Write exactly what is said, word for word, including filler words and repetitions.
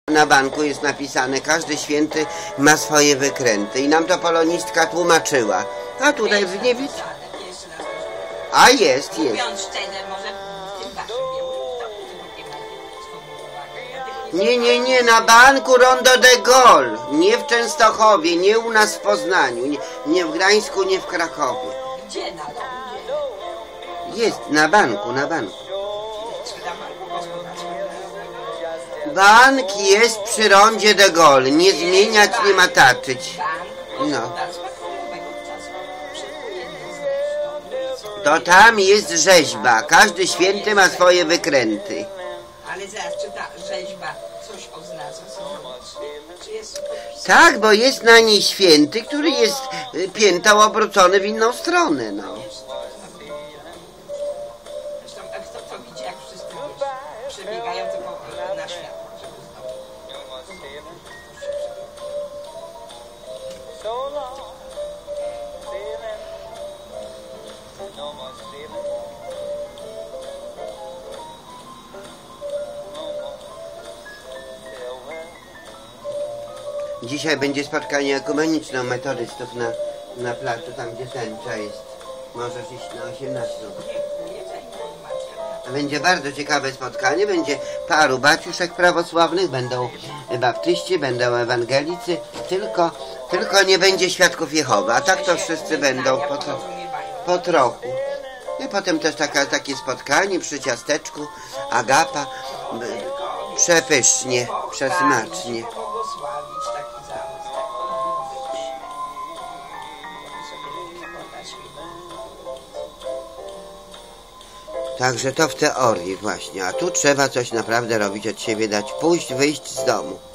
Na banku jest napisane, każdy święty ma swoje wykręty i nam to polonistka tłumaczyła. A tutaj w nie widzicie? A jest, jest. Nie, nie, nie, na banku Rondo de Gaulle, nie w Częstochowie, nie u nas w Poznaniu, nie, nie w Gdańsku, nie w Krakowie. Gdzie na to? Jest, na banku, na banku. Bank jest przy Rondzie de Gaulle, nie zmieniać, nie mataczyć. No. To tam jest rzeźba, każdy święty ma swoje wykręty. Ale zaraz, czy ta rzeźba coś oznacza? Czy jest tak, bo jest na niej święty, który jest piętą obrócony w inną stronę, no. Zresztą, a kto to widzi, jak wszyscy przebiegają tylko na świat, żeby Dzisiaj będzie spotkanie ekumeniczne metodystów na, na placu, tam gdzie tęcza jest. Możesz iść na osiemnastą. Będzie bardzo ciekawe spotkanie, będzie paru baciuszek prawosławnych, będą baptyści, będą ewangelicy, tylko, tylko nie będzie świadków Jehowy, a tak to wszyscy będą po, to, po trochu. I potem też taka, takie spotkanie przy ciasteczku, agapa, przepysznie, przesmacznie. Także to w teorii właśnie, a tu trzeba coś naprawdę robić od siebie, dać pójść, wyjść z domu.